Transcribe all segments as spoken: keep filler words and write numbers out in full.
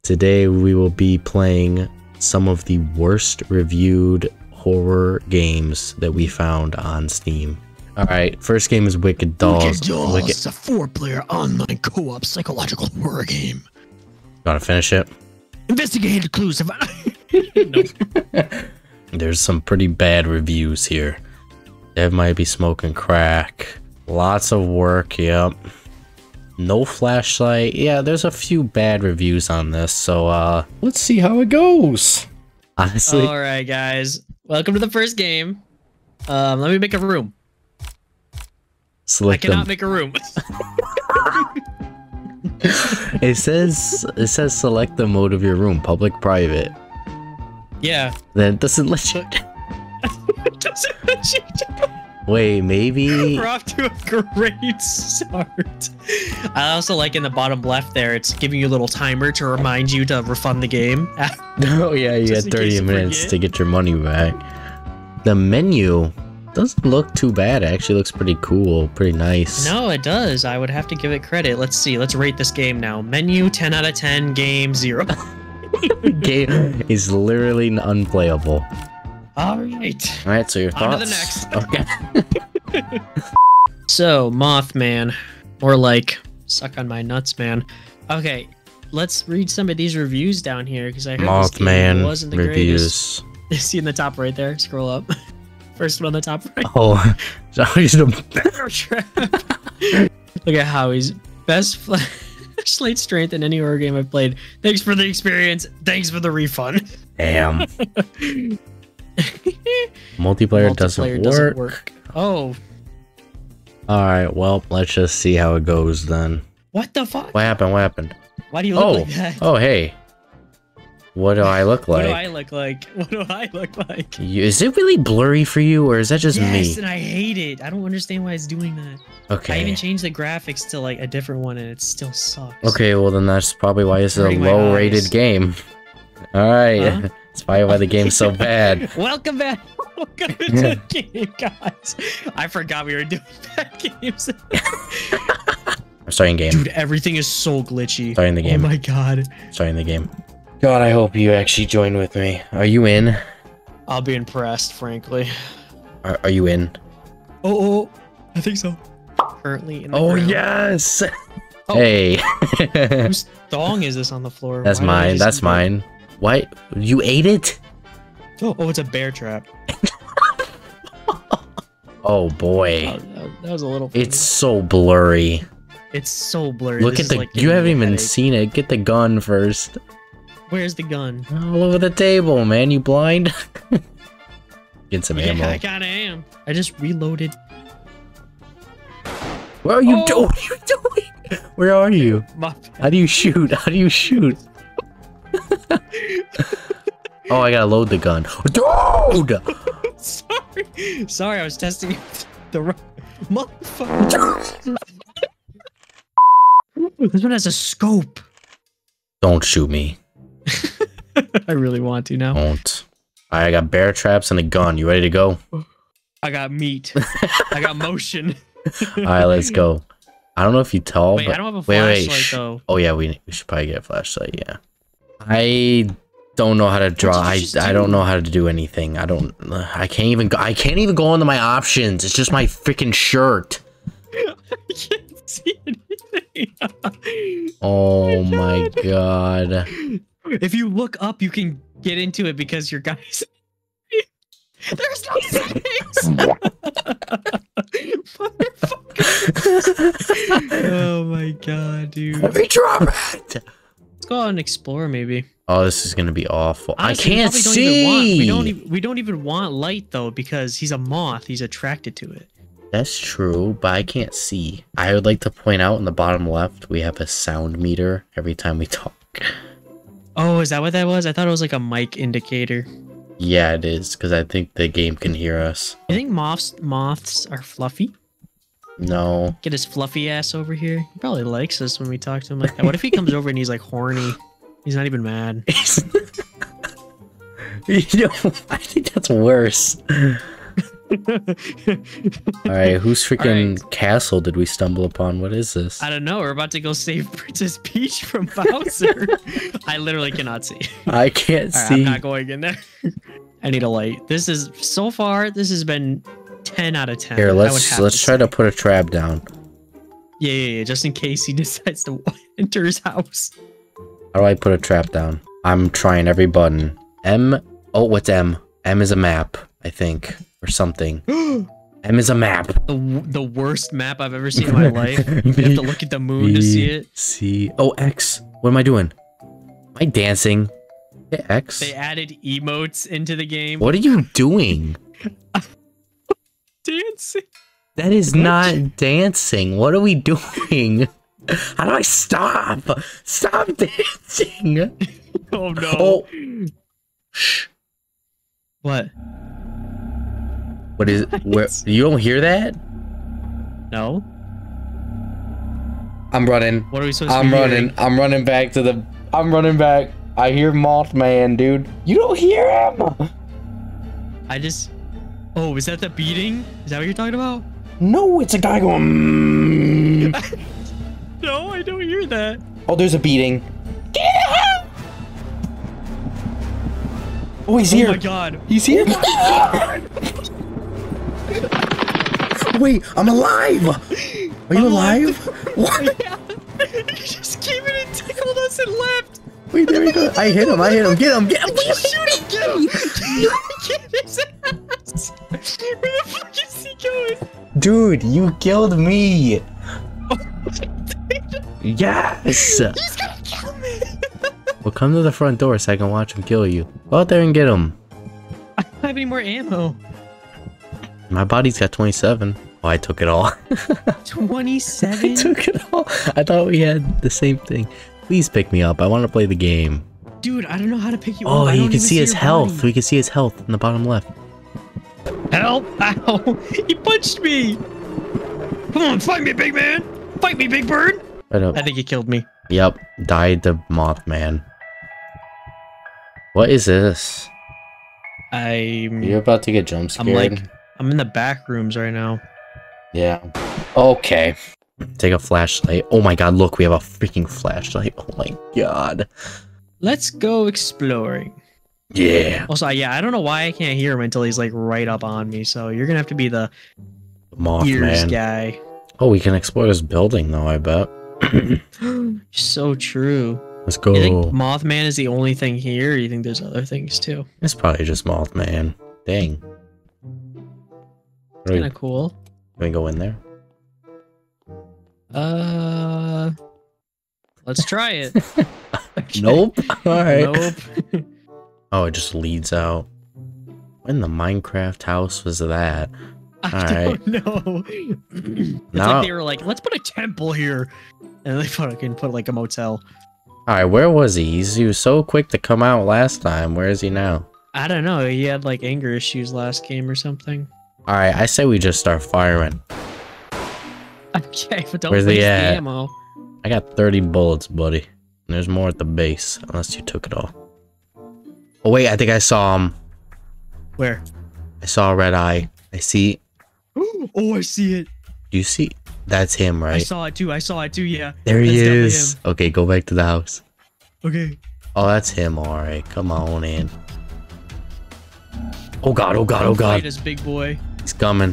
Today we will be playing some of the worst reviewed horror games that we found on Steam. Alright, first game is Wicked Dolls. Wicked Dolls. Wicked... It's a four-player online co-op psychological horror game. Wanna finish it? Investigated clues have... There's some pretty bad reviews here. Dev might be smoking crack. Lots of work, yep. No flashlight. Yeah, there's a few bad reviews on this, so uh let's see how it goes. Honestly. Alright guys. Welcome to the first game. Um let me make a room. Select I cannot them. make a room. It says it says select the mode of your room, public, private. Yeah. Then it doesn't let you. It doesn't let you do. Wait, maybe. We're off to a great start. I also like in the bottom left there, it's giving you a little timer to remind you to refund the game. Oh yeah, you Just had in thirty case you minutes forget. to get your money back. The menu doesn't look too bad. It actually looks pretty cool, pretty nice. No, it does. I would have to give it credit. Let's see. Let's rate this game now. Menu ten out of ten, game zero. Game is literally unplayable. All right. All right, so your On to thoughts? the next. Okay. So, Mothman, or like, suck on my nuts, man. Okay, let's read some of these reviews down here because I heard this game Mothman wasn't the reviews. greatest. See in the top right there? Scroll up. First one on the top right. Oh, Bear Trap. Look at Howie's best flashlight strength in any horror game I've played. Thanks for the experience. Thanks for the refund. damn. Multiplayer, doesn't, work. work. Oh, All right, well, let's just see how it goes then. what the fuck? What happened? What happened? Why do you look Oh, like that? oh, hey. What do I look What do like? I look like? What do I look like? You, is it really blurry for you, or is that just Yes, me? and I hate it. I don't understand why it's doing that. I Okay. even changed the graphics to like a different one, and it still sucks. Okay, well then that's probably why it's a Hurting my low-rated eyes. game. All right, Huh? that's probably why the game's so bad. Welcome back. Welcome to the game, guys. I forgot we were doing bad games. I'm starting the game. Dude, everything is so glitchy. Starting the game. Oh my god. Starting the game. God, I hope you actually join with me. Are you in? I'll be impressed, frankly. Are, are you in? Oh, oh, I think so. Currently in the Oh ground. yes. Oh. Hey. Whose thong is this on the floor? That's Why did I mine. just That's eat it? mine. What? You ate it? Oh, oh, it's a bear trap. Oh boy. Oh, that, that was a little. funny. It's so blurry. It's so blurry. Look This at is the. like You giving haven't me a even headache. seen it. Get the gun first. Where's the gun? All over the table, man. You blind? Get some Yeah, ammo. I kinda am. I just reloaded. What are you Oh. doing? What are you doing? Where are you? My How do you shoot? How do you shoot? Oh, I gotta load the gun. Dude! Sorry. Sorry, I was testing the right motherfucker. This one has a scope. Don't shoot me. I really want to now. Don't. I got bear traps and a gun. You ready to go? I got meat. I got motion. Alright, let's go. I don't know if you tell, Wait, but I don't have a wait, wait, flashlight shh. though. Oh yeah, we, we should probably get a flashlight, yeah. I don't know how to draw. did you I just I do? don't know how to do anything. I don't I can't even go I can't even go into my options. It's just my freaking shirt. I can't see anything. Oh my god. If you look up, you can get into it because your guys. There's no settings. Oh my god, dude. Let me drop it. Let's go out and explore, maybe. Oh, this is gonna be awful. Honestly, we I can't probably don't even want- see. we don't. Even, we don't even want light though, because he's a moth. He's attracted to it. That's true, but I can't see. I would like to point out in the bottom left, we have a sound meter every time we talk. Oh, is that what that was? I thought it was like a mic indicator. Yeah, it is, because I think the game can hear us. You think moths moths are fluffy? No. Get his fluffy ass over here. He probably likes us when we talk to him like that. What if he comes over and he's like horny? He's not even mad. You know, I think that's worse. Alright, whose freaking All castle did we stumble upon? What is this? I don't know. We're about to go save Princess Peach from Bowser. I literally cannot see. I can't All right, see. I'm not going in there. I need a light. This is so far. This has been ten out of ten. Here, I would let's have let's to try say. to put a trap down. Yeah, yeah, yeah. Just in case he decides to enter his house. How do I put a trap down? I'm trying every button. M. Oh, what's M? M is a map, I think, or something. M is a map. The the worst map I've ever seen in my life. You have to look at the moon to see it. C. Oh, X. What am I doing? Am I dancing? Hit X. They added emotes into the game. What are you doing? Dancing. That is not dancing. What are we doing? How do I stop? Stop dancing. Oh no. Oh. Shh. What? What is where you don't hear that? No. I'm running. What are we supposed to I'm be running. hearing? I'm running back to the I'm running back. I hear Mothman, dude. You don't hear him? I just. Oh, is that the beating? Is that what you're talking about? No, it's a guy going. Mm. No, I don't hear that. Oh, there's a beating. Get out! Oh, he's Oh here. my god. He's here. Wait, I'm alive. Are you I'm alive? What? Yeah. He just came in and tickled us and left. Wait, there he goes. I hit him. I hit him. Get him. Get him. Shoot him. Get him. Get his ass. Where the fuck is he going? Dude, you killed me. Yes. He's gonna kill me. Well, come to the front door so I can watch him kill you. Go out there and get him. I don't have any more ammo. My body's got twenty-seven. Oh, I took it all. I twenty-seven? took it all. I thought we had the same thing. Please pick me up. I want to play the game. Dude, I don't know how to pick you Oh, up. I you don't can even see his your health. body. We can see his health in the bottom left. Help! Ow! He punched me! Come on, fight me, big man! Fight me, big bird! Right up. I think he killed me. Yep, died the Mothman. What is this? I'm... You're about to get jump scared. I'm like... I'm in the back rooms right now. Yeah. Okay. Take a flashlight. Oh my god, look, we have a freaking flashlight. Oh my god. Let's go exploring. Yeah. Also, yeah, I don't know why I can't hear him until he's like right up on me, so you're gonna have to be the ears Mothman. guy. Oh, we can explore this building though, I bet. So true. Let's go. You think Mothman is the only thing here, or you think there's other things too? It's probably just Mothman. Dang. Can we, Kinda cool. can we go in there? Uh... Let's try it. Okay. Nope. Alright. Nope. Oh, it just leads out. When the Minecraft house was that? I Alright. don't know. It's Now- like they were like, let's put a temple here. And they fucking put like a motel. Alright, where was he? He's, he was so quick to come out last time. Where is he now? I don't know. He had like anger issues last game or something. Alright, I say we just start firing. Okay, but don't Where's waste he the at? ammo. I got thirty bullets, buddy. And there's more at the base, unless you took it all. Oh wait, I think I saw him. Where? I saw a red eye. I see. Oh, I see it. Do you see? That's him, I right? saw it too. I saw it too. Yeah. There he That's definitely is. Okay, go back to the house. Okay. Oh, that's him. All right, come on in. Oh god! Oh god! Oh Don't god! fight us, big boy. He's coming.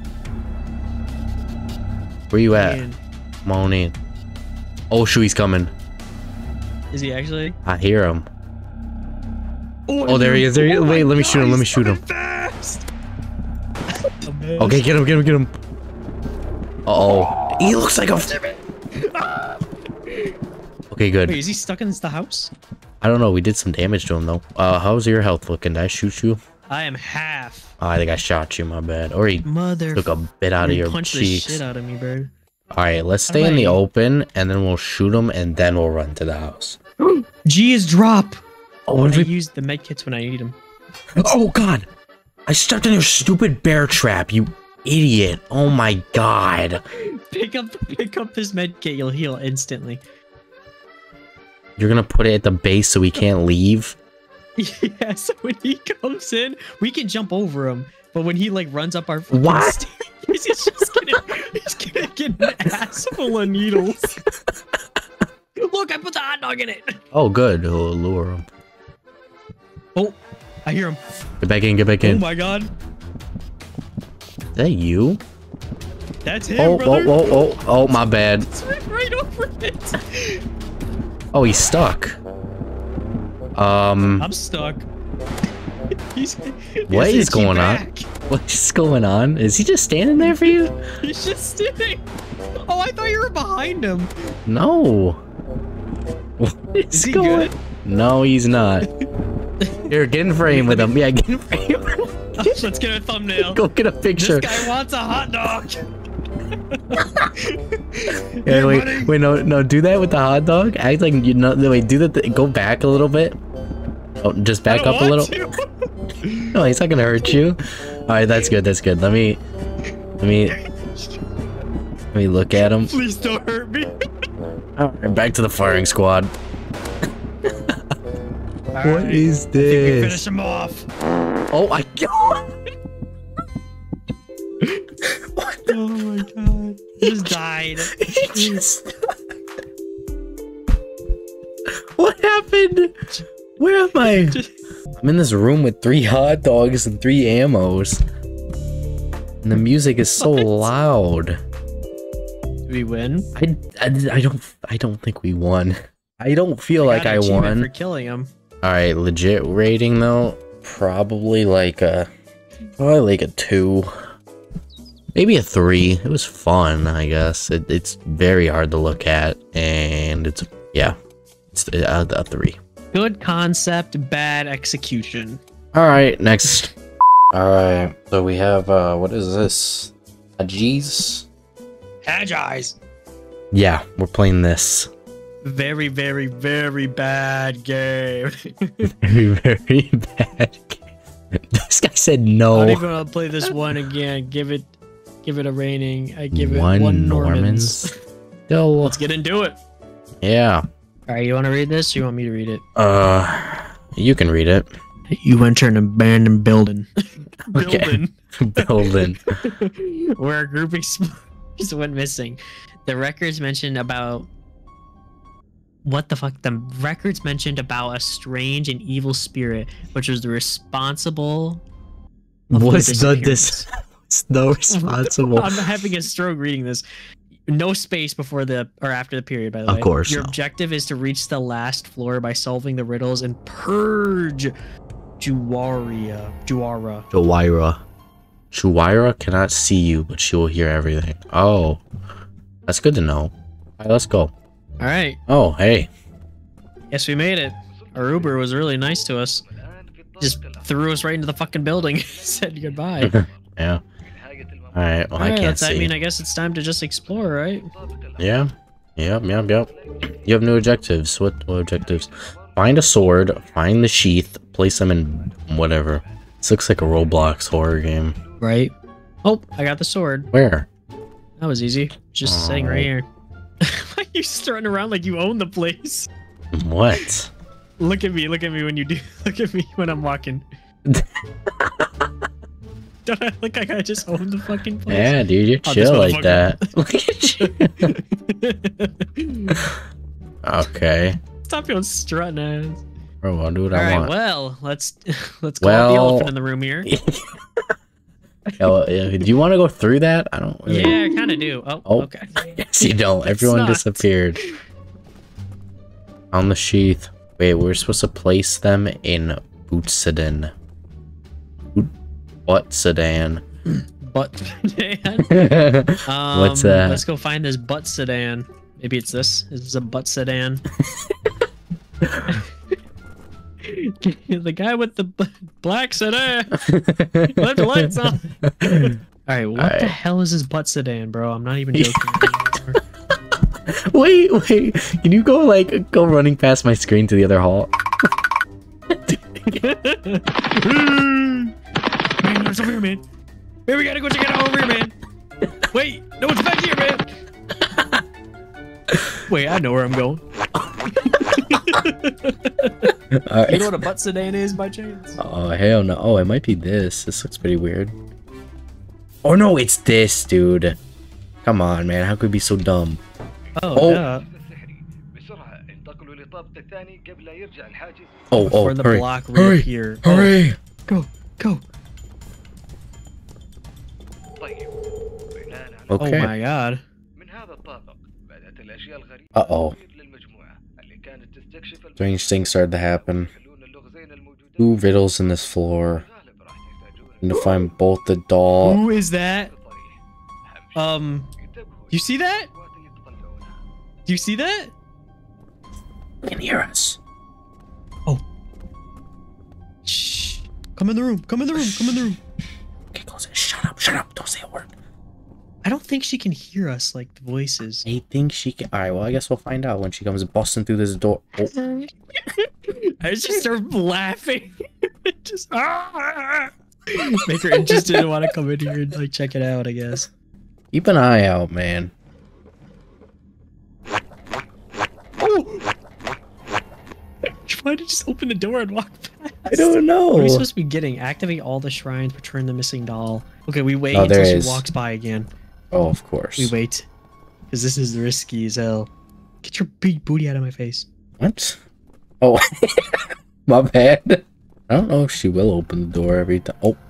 Where you at? Man. Come on in. Oh shoot, he's coming. Is he actually? I hear him. I Oh, there he knew- is. There he is. Oh Wait, my let me God, shoot him. Let me he's shoot him. coming fast. A Okay, mess. get him. Get him. Get him. Uh oh. He looks like a. Okay, good. Wait, is he stuck in the house? I don't know. We did some damage to him though. Uh, how's your health looking? Did I shoot you? I am half. Oh, I think I shot you. My bad. Or he Mother. took a bit out of You your punched the cheeks. shit out of me, bro. All right, let's How do stay in the I- open, and then we'll shoot him, and then we'll run to the house. G is drop. Oh, what I did we? use the med kits when I need them. Oh God! I stepped in your stupid bear trap, you idiot! Oh my God! Pick up, pick up this med kit. You'll heal instantly. You're gonna put it at the base so we can't leave? Yeah. So when he comes in, we can jump over him. But when he like runs up our fucking What? stairs, he's just gonna, he's gonna get an ass full of needles. Look, I put the hot dog in it. Oh, good. It'll lure him. Oh, I hear him. Get back in. Get back Oh in. my god. Is that you? That's him, Oh, brother. oh, oh, oh, oh, my bad. It's right, right over it. Oh, he's stuck. Um, I'm stuck. He's, what he's is going on? back. What's going on? Is he just standing there for you? He's just sitting. Oh, I thought you were behind him. No. What is, Is he going? good? No, he's not. Here, get in frame with him. Yeah, get in frame. Let's get a thumbnail. Go get a picture. This guy wants a hot dog. Yeah, Here, wait, buddy. wait, no, no, do that with the hot dog. Act like you know. Wait, do that. Go back a little bit. Oh, just back I don't up a little. want to. No, he's not gonna hurt you. All right, that's good. That's good. Let me, let me, let me look at him. Please don't hurt me. All right, back to the firing squad. What What is We this? finish him off. Oh my god! Oh my god. He just died. He just... What happened? Where am I? I'm in this room with three hot dogs and three ammos. And the music is so What? loud. Did we win? I, I, I don't I don't think we won. I don't feel like Got I an achievement won. for killing him. Alright, legit rating though, probably like a probably like a two. Maybe a three. It was fun, I guess. It, it's very hard to look at, and it's yeah, it's a, a three. Good concept, bad execution. Alright, next. Alright, so we have uh what is this? Haji's? Hagi's. Yeah, we're playing this. Very, very, very bad game. Very, very bad game. This guy said I'm no. not even gonna play this one again. Give it, give it a rating. I give it One one, Normans. Normans. Still, Let's get into it. yeah. All right, you want to read this? Or you want me to read it? Uh, you can read it. You enter an abandoned building. Okay. building. Building. Where a group explorers went missing. The records mentioned about what the fuck? The records mentioned about a strange and evil spirit, which was the responsible. of their Was the disappearance. dis? Was the responsible? I'm having a stroke reading this. No space before the or after the period, by the Of way. course, Your no. objective is to reach the last floor by solving the riddles and purge Juwaria. Juara. Jowaira. Shuwaira cannot see you, but she will hear everything. Oh, that's good to know. All right, let's go. All right. Oh, hey. Yes, we made it. Our Uber was really nice to us. Just threw us right into the fucking building. Said goodbye. Yeah. All right. Well, I Alright, can't that's- see. I mean, I guess it's time to just explore, right? Yeah. Yep. Yep. Yep. You have new objectives. What, what objectives? Find a sword. Find the sheath. Place them in whatever. This looks like a Roblox horror game. Right. Oh, I got the sword. Where? That was easy. Just sitting right Alright. here. Why are you strutting around like you own the place? What? Look at me. Look at me when you do. Look at me when I'm walking. Don't I look like I just own the fucking place? Yeah, dude, you're Oh, this chill like motherfucker. that. Look at you. Okay. Stop your strutting ass. Bro, I'll do what All I right. want. Well, let's let's call out Well- the elephant in the room here. Oh, yeah, do you want to go through that? I don't really. Yeah, I kind of do. Oh, Oh. okay. Yes, you don't. Let's Everyone not. disappeared. On the sheath. Wait, we're supposed to place them in boot sedan. Boot butt sedan. Butt sedan. Um, What's that? Let's go find this butt sedan. Maybe it's this. Is this a butt sedan? The guy with the b- black sedan. Left the lights on. All right, what Alright. the hell is this butt sedan, bro? I'm not even joking. anymore. Wait, wait. Can you go like go running past my screen to the other hall? Man, there's over here, man. Man, we gotta go check it out over here, man. Wait, no, it's back here, man. Wait, I know where I'm going. Alright. You know what a butt sedan is by chance? Oh, hell no. Oh, it might be this. This looks pretty weird. Oh, no, it's this, dude. Come on, man. How could it be so dumb? Oh, Oh. yeah. Oh, oh, Before the hurry. block Hurry. reappear. Hurry. Oh, go, go. Okay. Oh my god. Uh-oh. Strange things started to happen. Two riddles in this floor. Need to find both the doll. Who is that? Um, you see that? Do you see that? You can hear us. Oh. Shh. Come in the room. Come in the room. Come in the room. Okay, close it. Shut up. Shut up. Don't say a word. I don't think she can hear us like the voices. I think she can. Alright, well, I guess we'll find out when she comes busting through this door. Oh. I just start laughing. just ah! Make her interested and want to come in here and like check it out, I guess. Keep an eye out, man. Oh! Why did you just open the door and walk past? I don't know. What are we supposed to be getting? Activate all the shrines, return the missing doll. Okay, we wait Oh, until there she is. walks by again. Oh, of course. We wait. Because this is risky as hell. Get your big booty out of my face. What? Oh, my bad. I don't know if she will open the door every time. Oh,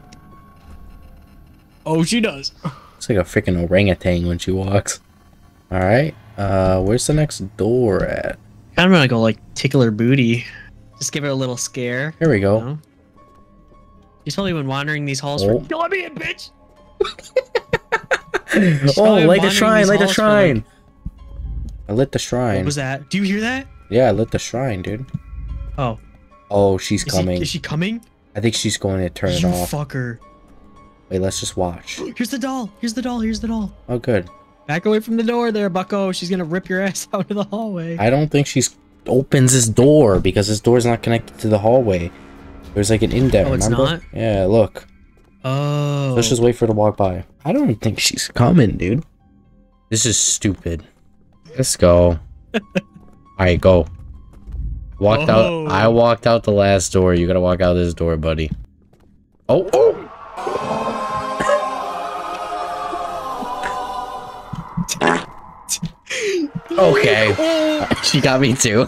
Oh, she does. it's like a freaking orangutan when she walks. All right. Uh, where's the next door at? I'm gonna go like tickle her booty. Just give her a little scare. Here we go. You know? She's probably been wandering these halls Oh. for. Don't let me in, bitch! Oh, probably light the wandering shrine! these Light the halls for, shrine! like- I lit the What shrine. was that? Do you hear that? Yeah, I lit the shrine, dude. Oh, Oh, she's is, coming. He, is she coming? I think she's going to turn you it off. fucker! Wait, let's just watch. Here's the doll. Here's the doll. Here's the doll. Oh, good. Back away from the door, there, Bucko. She's gonna rip your ass out of the hallway. I don't think she's opens this door because this door's not connected to the hallway. There's like an indent. Oh, it's remember? not? Yeah, look. Oh. Let's just wait for her to walk by. I don't think she's coming, dude. This is stupid. Let's go. Alright, go. Walked Oh. out. I walked out the last door. You gotta walk out this door, buddy. Oh. oh. Okay. She got me too.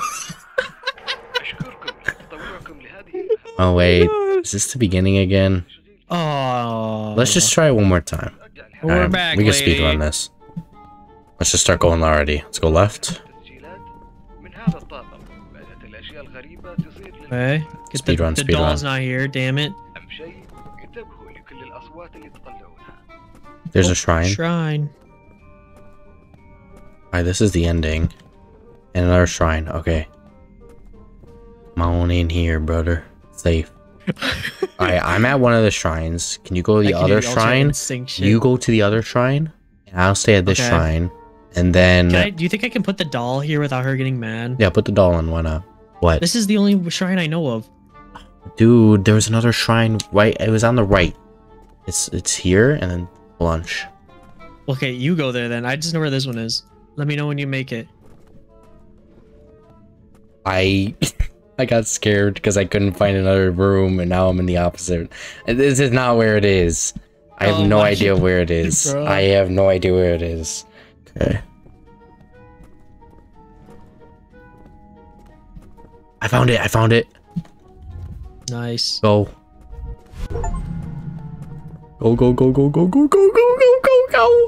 Oh, wait. Is this the beginning again? Oh. Let's just try it one more time. We're Alright, back, we can lady. speedrun this. Let's just start going already. Let's go left. Okay. Get Speed the, run, the speed doll's run. not here. Damn it. There's Oh, a shrine. Shrine. Alright, this is the ending. And another shrine. Okay. Come on in here, brother. Safe. Alright, I'm at one of the shrines. Can you go to the I can do other the alternate shrine? instinct shit. You go to the other shrine. And I'll stay at this Okay. shrine. And then... Can I, do you think I can put the doll here without her getting mad? Yeah, put the doll in. Why not? What? This is the only shrine I know of. Dude, there was another shrine right... It was on the right. It's, it's here and then lunch. Okay, you go there then. I just know where this one is. Let me know when you make it. I I got scared because I couldn't find another room, and now I'm in the opposite. And this is not where it is. I have Oh no my idea God, where it is. bro. I have no idea where it is. Okay. I found it. I found it. Nice. Go. Go, go, go, go, go, go, go, go, go, go, go.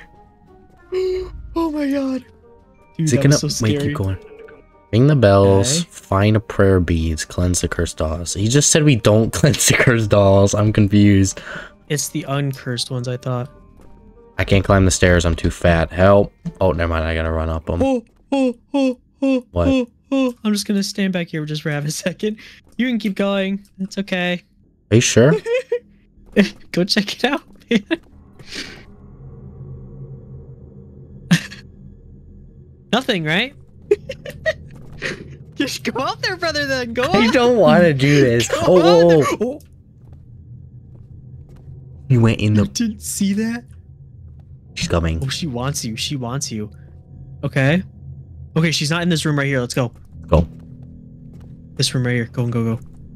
Oh my god. Dude, Is it that gonna... was so Wait, scary. keep going. Ring the bells, Okay. find a prayer beads, cleanse the cursed dolls. He just said we don't cleanse the cursed dolls. I'm confused. It's the uncursed ones, I thought. I can't climb the stairs. I'm too fat. Help. Oh, never mind. I gotta run up them. Oh, oh, oh, oh, What? oh, oh. I'm just gonna stand back here just for half a second. You can keep going. It's okay. Are you sure? Go check it out, man. Nothing, right? Just go out there, brother, then. Go I out. don't want to do this. Go Oh, out oh, there. oh. Oh, He went in you the... didn't see that? She's coming. Oh, she wants you. She wants you. Okay. Okay, she's not in this room right here. Let's go. Go. This room right here. Go and go,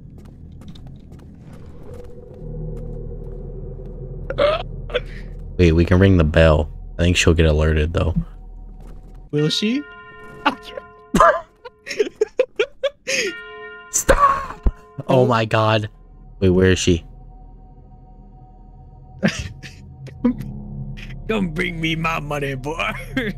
go. Wait, we can ring the bell. I think she'll get alerted though. Will she? Stop! Oh my god. Wait, where is she? Don't bring me my money, boy.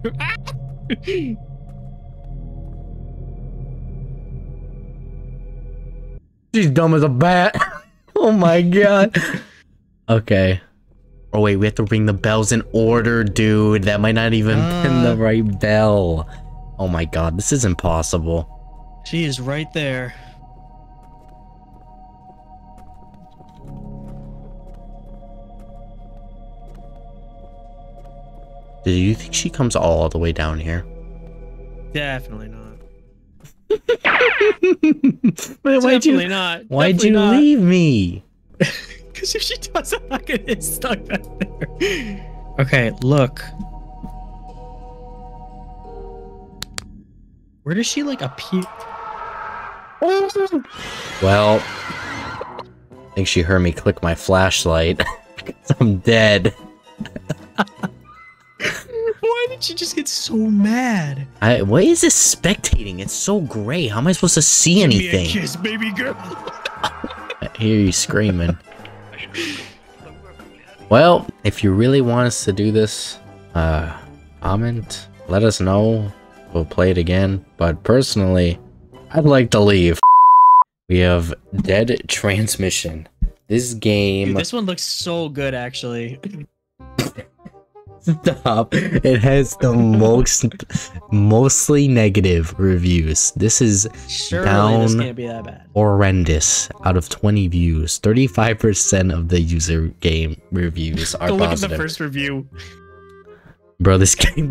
She's dumb as a bat. Oh my god. Okay. Oh wait, we have to ring the bells in order, dude. That might not even uh, pin the right bell. Oh my god, this is impossible. She is right there. Do you think she comes all the way down here? Definitely not. Wait, why'd Definitely you, not. Why'd Definitely you not. leave me? Because if she does, I'm not gonna get stuck back there. Okay, look. Where does she like appear? Well, I think she heard me click my flashlight. I'm dead. Why did she just get so mad? I, why is this spectating? It's so gray. How am I supposed to see anything? Give me a kiss, baby girl. I hear you screaming. Well, if you really want us to do this, uh, comment, let us know. We'll play it again. But personally, I'd like to leave. We have Dead Transmission. This game... Dude, this one looks so good, actually. Stop. It has the most, mostly negative reviews. This is Surely down this can't be that bad. horrendous. Out of twenty views, thirty-five percent of the user game reviews are Go look positive. at the first review. Bro, this game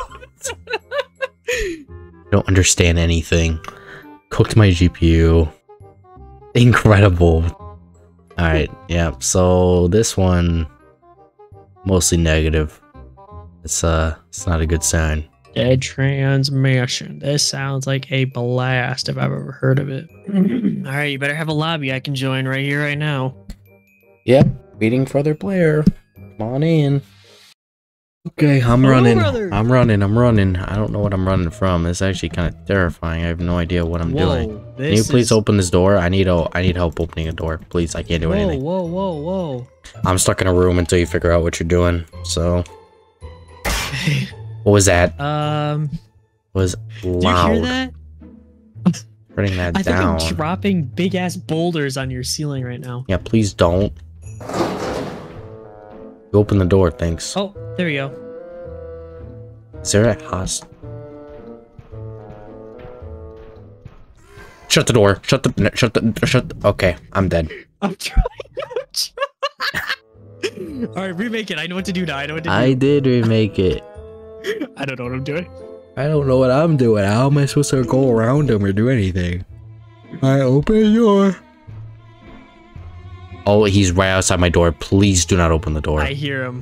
don't understand anything. Cooked my G P U. Incredible. Alright, yeah, so this one mostly negative. It's uh it's not a good sign. Dead Transmission. This sounds like a blast if I've ever heard of it. Alright, you better have a lobby I can join right here, right now. Yep, waiting for other player. Come on in. Okay, I'm Hello, running. brother. I'm running. I'm running. I don't know what I'm running from. It's actually kind of terrifying. I have no idea what I'm Whoa, doing. Can this you please is... open this door? I need a, I need help opening a door. Please, I can't do Whoa, anything. whoa, whoa, whoa. I'm stuck in a room until you figure out what you're doing. So, what was that? Um, It was do you loud. hear that? Bring that I think down. I'm dropping big ass boulders on your ceiling right now. Yeah, please don't. You open the door, thanks. Oh, there we go. Is there a host? Shut the door. Shut the. no, Shut the. Shut. The, okay, I'm dead. I'm trying. I'm trying. All right, remake it. I know what to do now. I know what to do. I did remake it. I don't know what I'm doing. I don't know what I'm doing. How am I supposed to go around him or do anything? I open the door. Oh, he's right outside my door. Please do not open the door. I hear him.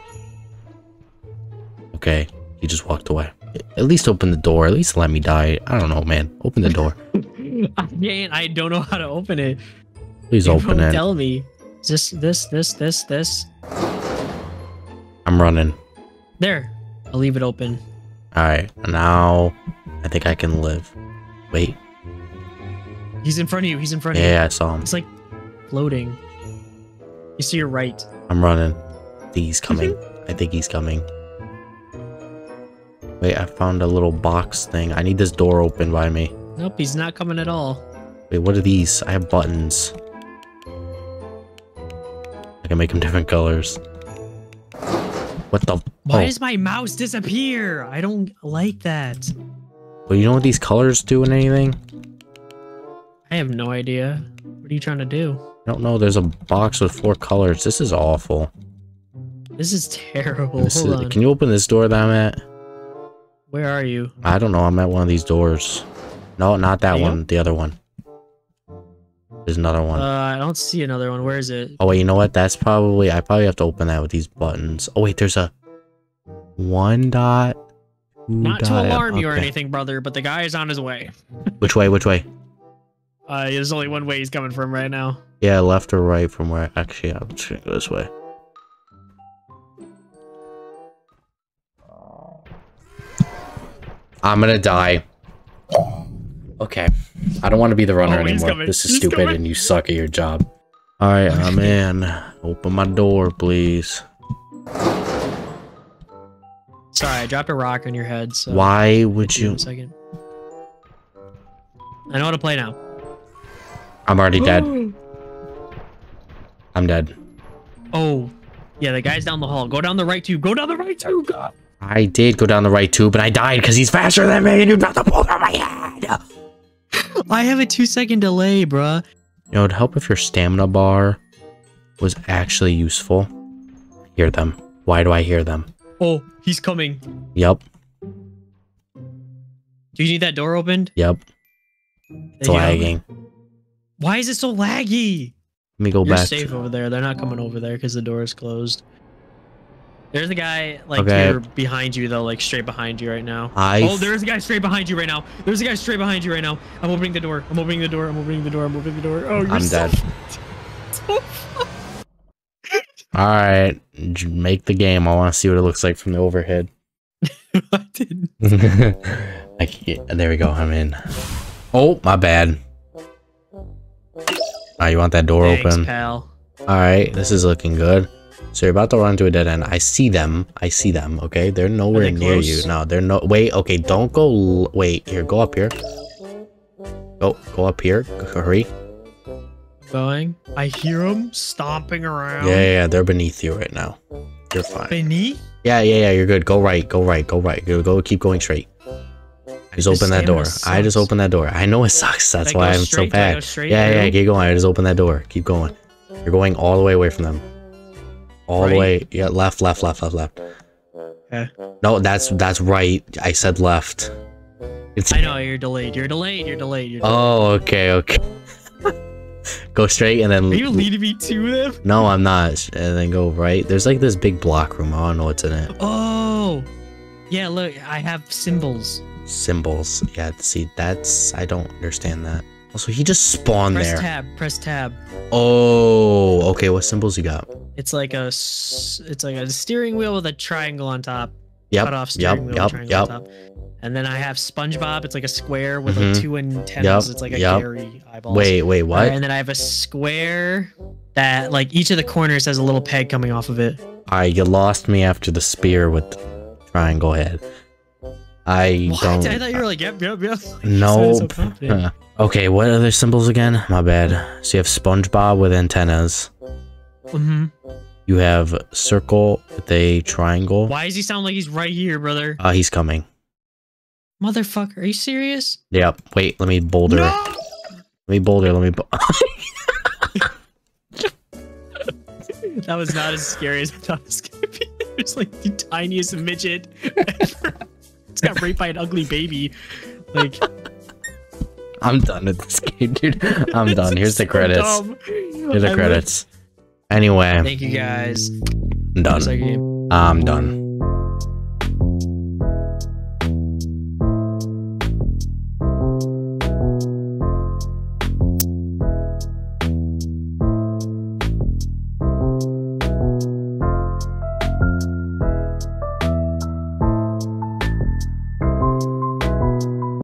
Okay, he just walked away. At least open the door. At least let me die. I don't know, man. Open the door. I can't. I don't know how to open it. Please You open won't it. Tell me. Is this, this, this, this, this? I'm running. There. I'll leave it open. Alright, now I think I can live. Wait. He's in front of you. He's in front of you. Yeah, I saw him. It's like floating. You see your right. I'm running. I think he's coming. I think he's coming. Wait, I found a little box thing. I need this door open by me. Nope, he's not coming at all. Wait, what are these? I have buttons. I can make them different colors. What the? Why oh. does my mouse disappear? I don't like that. Well, you know what these colors do and anything? I have no idea. What are you trying to do? I don't know. There's a box with four colors. This is awful. This is terrible. This Hold is, on. can you open this door that I'm at? Where are you? I don't know. I'm at one of these doors. No, not that There you one. The other one. There's another one. Uh, I don't see another one. Where is it? Oh, wait, you know what? That's probably... I probably have to open that with these buttons. Oh, wait, there's a... One dot... Two Not to dot, alarm you or okay. anything, brother, but the guy is on his way. Which way? Which way? Uh, there's only one way he's coming from right now. Yeah, left or right from where... Actually, I'm just gonna go this way. I'm gonna die. Okay. I don't want to be the runner Oh, he's anymore. coming. This is He's stupid coming. and you suck at your job. Alright, I'm in. Open my door, please. Sorry, I dropped a rock on your head. So Why would Give me you... a second. I know how to play now. I'm already dead. I'm dead. Oh, yeah, the guy's down the hall. Go down the right tube. Go down the right tube. God. I did go down the right tube, and I died because he's faster than me, and you dropped the ball on my head! I have a two second delay, bruh. You know, it'd help if your stamina bar was actually useful. I hear them. Why do I hear them? Oh, he's coming. Yep. Do you need that door opened? Yep. It's There you go. lagging. Why is it so laggy? Let me go You're back. safe To... over there. They're not coming over there because the door is closed. There's a guy like Okay. here behind you though, like straight behind you right now. I Oh, there's a guy straight behind you right now. There's a guy straight behind you right now. I'm opening the door. I'm opening the door. I'm opening the door. I'm opening the door. Oh, you're I'm so dead. so Alright. Make the game. I want to see what it looks like from the overhead. I didn't. I can't, there we go. I'm in. Oh, my bad. Ah, you want that door Thanks, open? pal. Alright, this is looking good. So you're about to run to a dead end. I see them. I see them, okay? They're nowhere they near close? you. No, they're no... Wait, okay, don't go... l- Wait, here, go up here. Go, go up here. Hurry. Going. I hear him stomping around. Yeah, yeah, yeah, they're beneath you right now. You're fine. Beneath? Yeah, yeah, yeah, you're good. Go right, go right, go right. Go, go keep going straight. I just This opened that door. stamina I just sucks. opened that door. I know it sucks. That's I why go I'm straight? so Do I go bad. straight Yeah, yeah, through? keep going. I just opened that door. Keep going. You're going all the way away from them. All the Right? way. Yeah, left, left, left, left, left. Okay. No, that's that's right. I said left. It's I know you're delayed. You're delayed. You're delayed. You're delayed. Oh, okay, okay. Go straight and then Are you leading me to them? No, I'm not. And then go right. There's like this big block room. I don't know what's in it. Oh. Yeah, look, I have symbols. Symbols. Yeah, see, that's I don't understand that. Also, he just spawned Press there. tab. Press tab. Oh, okay. What symbols you got? It's like a s- it's like a steering wheel with a triangle on top. Yep. Cut off Yep. steering wheel, Yep. triangle Yep. on top. And then I have SpongeBob. It's like a square with Mhm. like two antennas. Yep, It's like a yep. Gary eyeball. Wait, wait, what? And then I have a square that like each of the corners has a little peg coming off of it. Alright, you lost me after the spear with the triangle head. I What? don't. I thought you were like, yep, yep, yep. Nope. So confident. Huh. Okay, what other symbols again? My bad. So you have SpongeBob with antennas. Mm-hmm. You have circle with a triangle. Why does he sound like he's right here, brother? Uh, he's coming. Motherfucker, are you serious? Yep. Wait, let me boulder. No! Let me boulder. Let me. Bo That was not as scary as I thought it was gonna be. It was like the tiniest midget ever. It's got raped by an ugly baby. Like, I'm done with this game, dude. I'm done. Here's the so credits. dumb. Here's the I credits. Anyway, Thank you guys. I'm done. Second game. I'm done.